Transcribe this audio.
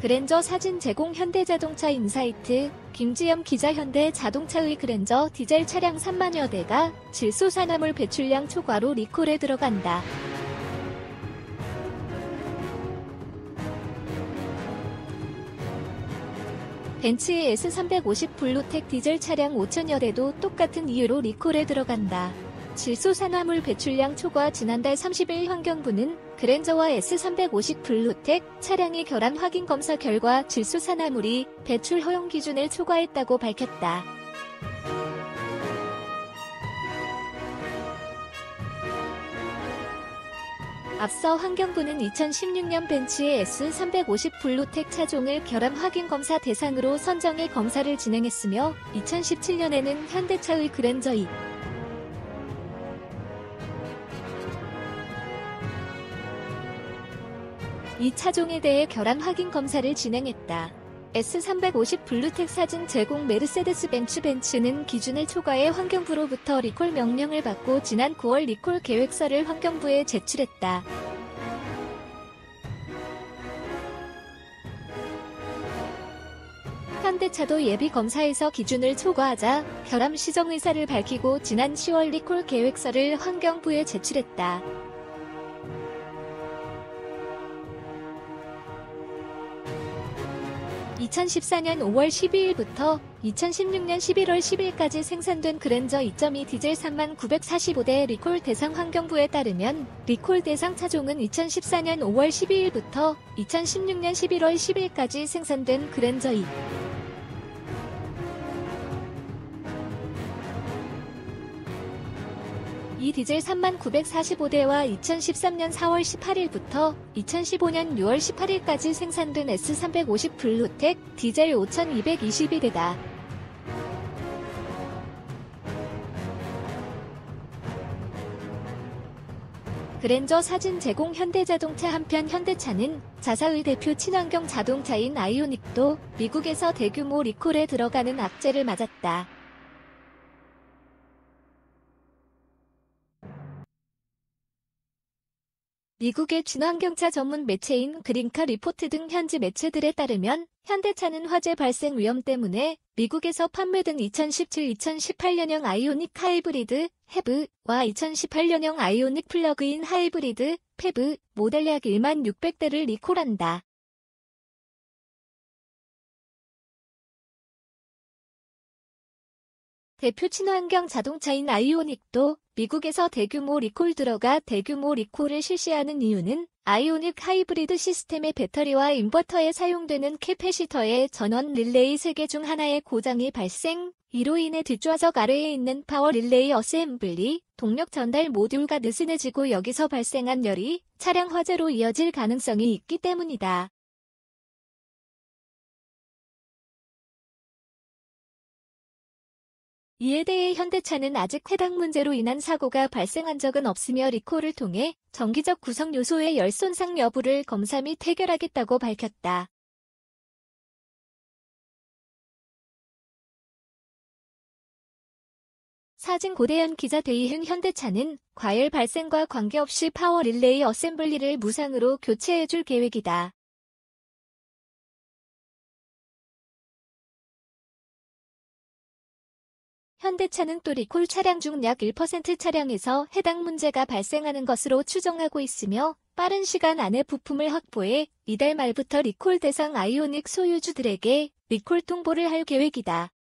그랜저 사진 제공 현대자동차 인사이트, 김지영 기자. 현대자동차의 그랜저 디젤 차량 3만여 대가 질소산화물 배출량 초과로 리콜에 들어간다. 벤츠의 S350 블루텍 디젤 차량 5천여 대도 똑같은 이유로 리콜에 들어간다. 질소산화물 배출량 초과. 지난달 30일 환경부는 그랜저와 S350 블루텍 차량의 결함 확인 검사 결과 질소산화물이 배출 허용 기준을 초과했다고 밝혔다. 앞서 환경부는 2016년 벤츠의 S350 블루텍 차종을 결함 확인 검사 대상으로 선정해 검사를 진행했으며 2017년에는 현대차의 그랜저 이 차종에 대해 결함 확인 검사를 진행했다. S350 블루텍 사진 제공. 메르세데스 벤츠는 기준을 초과해 환경부로부터 리콜 명령을 받고 지난 9월 리콜 계획서를 환경부에 제출했다. 현대차도 예비 검사에서 기준을 초과하자 결함 시정 의사를 밝히고 지난 10월 리콜 계획서를 환경부에 제출했다. 2014년 5월 12일부터 2016년 11월 10일까지 생산된 그랜저 2.2 디젤 3945대 리콜 대상. 환경부에 따르면 리콜 대상 차종은 2014년 5월 12일부터 2016년 11월 10일까지 생산된 그랜저 이 디젤 3945대와 2013년 4월 18일부터 2015년 6월 18일까지 생산된 S350 블루텍 디젤 5222대다. 그랜저 사진 제공. 현대자동차. 한편 현대차는 자사의 대표 친환경 자동차인 아이오닉도 미국에서 대규모 리콜에 들어가는 악재를 맞았다. 미국의 친환경차 전문 매체인 그린카 리포트 등 현지 매체들에 따르면 현대차는 화재 발생 위험 때문에 미국에서 판매된 2017-2018년형 아이오닉 하이브리드 해브와 2018년형 아이오닉 플러그인 하이브리드 페브 모델 약 16,600대를 리콜한다. 대표 친환경 자동차인 아이오닉도 미국에서 대규모 리콜 들어가. 대규모 리콜을 실시하는 이유는 아이오닉 하이브리드 시스템의 배터리와 인버터에 사용되는 캐패시터의 전원 릴레이 3개 중 하나의 고장이 발생, 이로 인해 뒷좌석 아래에 있는 파워 릴레이 어셈블리, 동력 전달 모듈가 느슨해지고 여기서 발생한 열이 차량 화재로 이어질 가능성이 있기 때문이다. 이에 대해 현대차는 아직 해당 문제로 인한 사고가 발생한 적은 없으며 리콜을 통해 정기적 구성 요소의 열 손상 여부를 검사 및 해결하겠다고 밝혔다. 사진 고대현 기자. 대이흥. 현대차는 과열 발생과 관계없이 파워 릴레이 어셈블리를 무상으로 교체해줄 계획이다. 현대차는 또 리콜 차량 중 약 1% 차량에서 해당 문제가 발생하는 것으로 추정하고 있으며 빠른 시간 안에 부품을 확보해 이달 말부터 리콜 대상 아이오닉 소유주들에게 리콜 통보를 할 계획이다.